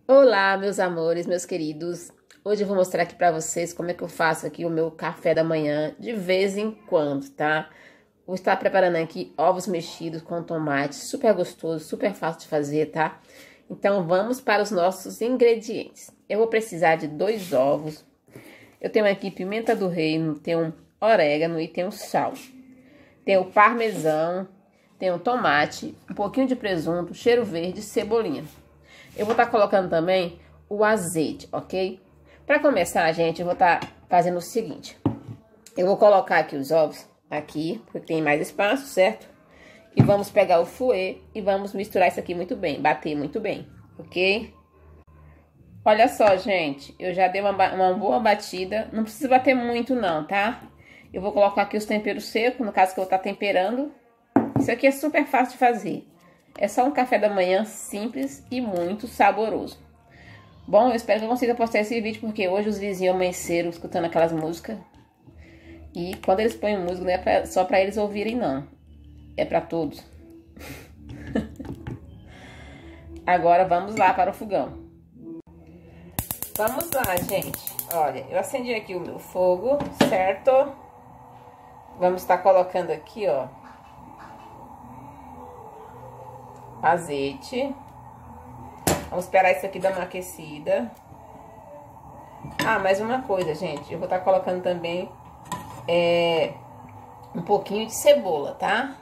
Olá, meus amores, meus queridos. Hoje eu vou mostrar aqui pra vocês como é que eu faço aqui o meu café da manhã de vez em quando, tá? Vou estar preparando aqui ovos mexidos com tomate, super gostoso, super fácil de fazer, tá? Então vamos para os nossos ingredientes. Eu vou precisar de 2 ovos. Eu tenho aqui pimenta do reino, tenho orégano e tenho sal. Tenho parmesão, tenho tomate, um pouquinho de presunto, cheiro verde e cebolinha. Eu vou estar colocando também o azeite, ok? Para começar, gente, eu vou estar fazendo o seguinte. Eu vou colocar aqui os ovos, aqui, porque tem mais espaço, certo? E vamos pegar o fouet e vamos misturar isso aqui muito bem, bater muito bem, ok? Olha só, gente, eu já dei uma boa batida, não precisa bater muito não, tá? Eu vou colocar aqui os temperos secos, no caso que eu vou estar temperando. Isso aqui é super fácil de fazer. É só um café da manhã simples e muito saboroso. Bom, eu espero que eu consiga postar esse vídeo, porque hoje os vizinhos amanheceram escutando aquelas músicas. E quando eles põem música, não é só pra eles ouvirem, não. É pra todos. Agora vamos lá para o fogão. Vamos lá, gente. Olha, eu acendi aqui o meu fogo, certo? Vamos estar colocando aqui, ó, azeite. Vamos esperar isso aqui dar uma aquecida. Ah, mais uma coisa, gente. Eu vou estar colocando também um pouquinho de cebola, tá?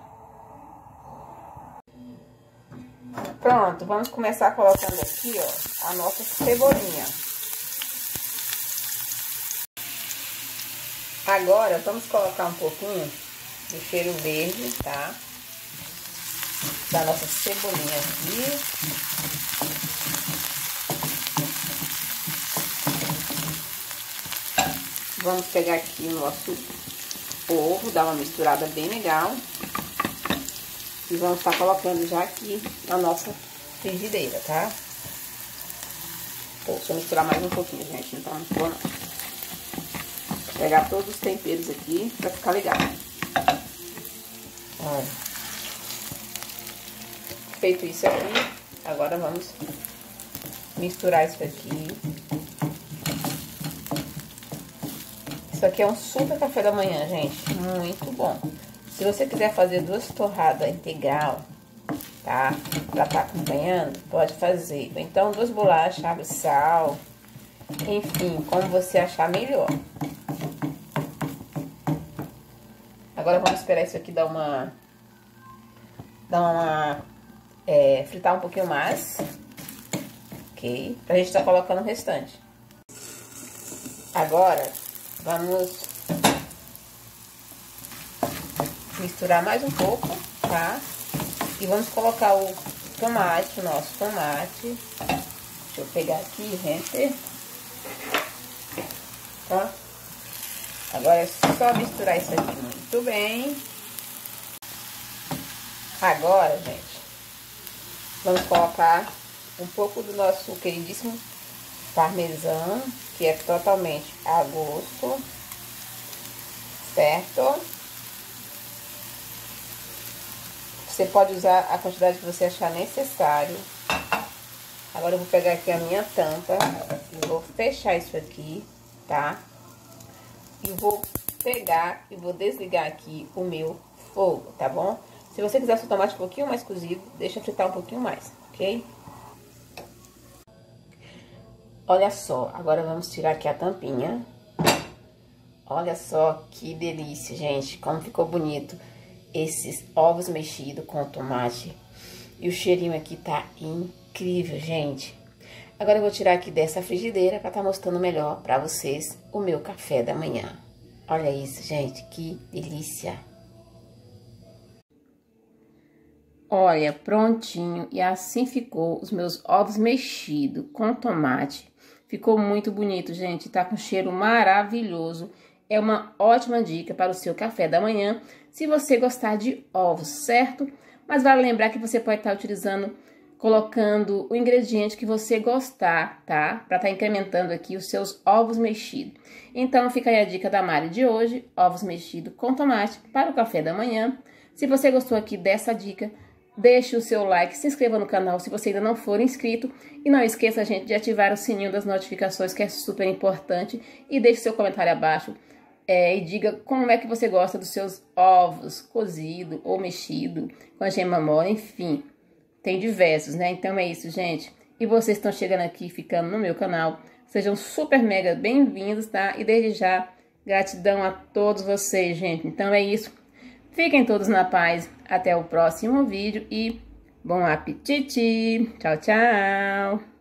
Pronto, vamos começar colocando aqui, ó, a nossa cebolinha. Agora, vamos colocar um pouquinho de cheiro verde, tá? Da nossa cebolinha aqui. Vamos pegar aqui o nosso ovo, dar uma misturada bem legal. E vamos estar colocando já aqui na nossa frigideira, tá? Deixa eu misturar mais um pouquinho, gente, então não vou não. Vou pegar todos os temperos aqui pra ficar legal. Olha. Feito isso aqui, agora vamos misturar isso aqui. Isso aqui é um super café da manhã, gente, muito bom. Se você quiser fazer 2 torradas integral, tá? Pra estar acompanhando, pode fazer. Ou então 2 bolachas, água e sal, enfim, como você achar melhor. Agora vamos esperar isso aqui fritar um pouquinho mais, ok? Pra gente estar colocando o restante. Agora, vamos misturar mais um pouco, tá? E vamos colocar o tomate, o nosso tomate. Deixa eu pegar aqui, gente. Ó. Agora é só misturar isso aqui muito bem. Agora, gente, vamos colocar um pouco do nosso queridíssimo parmesão, que é totalmente a gosto, certo? Você pode usar a quantidade que você achar necessário. Agora eu vou pegar aqui a minha tampa e vou fechar isso aqui, tá? E vou pegar e vou desligar aqui o meu fogo, tá bom? Se você quiser seu tomate um pouquinho mais cozido, deixa fritar um pouquinho mais, ok? Olha só, agora vamos tirar aqui a tampinha. Olha só que delícia, gente, como ficou bonito esses ovos mexidos com tomate. E o cheirinho aqui tá incrível, gente. Agora eu vou tirar aqui dessa frigideira pra estar mostrando melhor pra vocês o meu café da manhã. Olha isso, gente, que delícia. Olha, prontinho. E assim ficou os meus ovos mexidos com tomate. Ficou muito bonito, gente. Tá com cheiro maravilhoso. É uma ótima dica para o seu café da manhã, se você gostar de ovos, certo? Mas vale lembrar que você pode estar colocando o ingrediente que você gostar, tá? Para estar incrementando aqui os seus ovos mexidos. Então, fica aí a dica da Mari de hoje, ovos mexidos com tomate para o café da manhã. Se você gostou aqui dessa dica, deixe o seu like, se inscreva no canal se você ainda não for inscrito. E não esqueça, gente, de ativar o sininho das notificações, que é super importante. E deixe seu comentário abaixo e diga como é que você gosta dos seus ovos cozido ou mexido, com a gema mole, enfim. Tem diversos, né? Então é isso, gente. E vocês estão chegando aqui, ficando no meu canal. Sejam super mega bem-vindos, tá? E desde já, gratidão a todos vocês, gente. Então é isso. Fiquem todos na paz. Até o próximo vídeo e bom apetite. Tchau, tchau.